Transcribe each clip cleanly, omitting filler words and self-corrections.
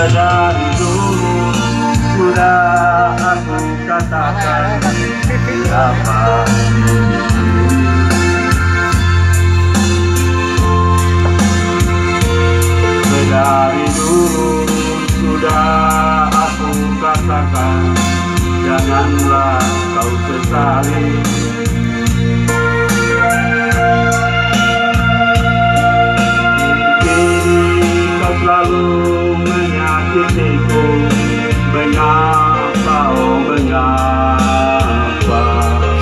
Sedari dulu sudah aku katakan siapa. Sedari dulu sudah aku katakan, janganlah kau sesali. Selalu menyakitiku, mengapa, oh mengapa?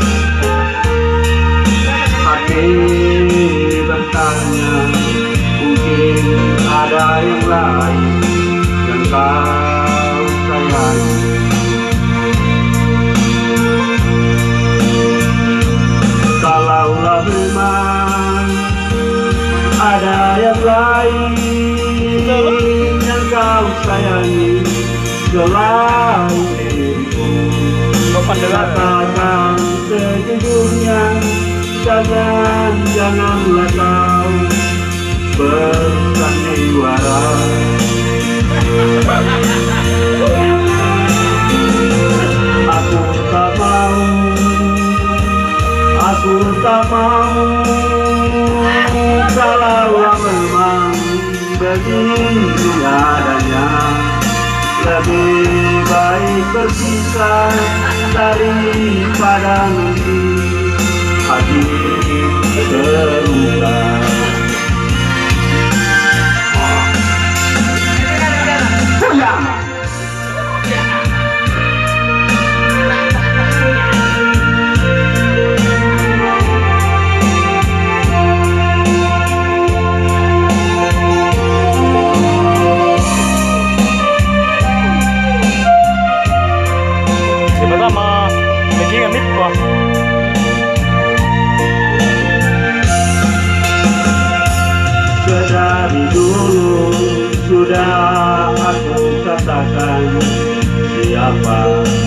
Hati bertanya, mungkin ada yang lain yang kau sayangi. Kalaulah memang ada yang lain yang kau sayangi selain diriku, katakan sejujurnya, janganlah kau bersandiwara. Aku tak mau kalau memang begitu adanya. Lebih baik berpisah daripada nanti hati terluka. Sama bikin mic gua. Sedari dulu sudah aku katakan siapa.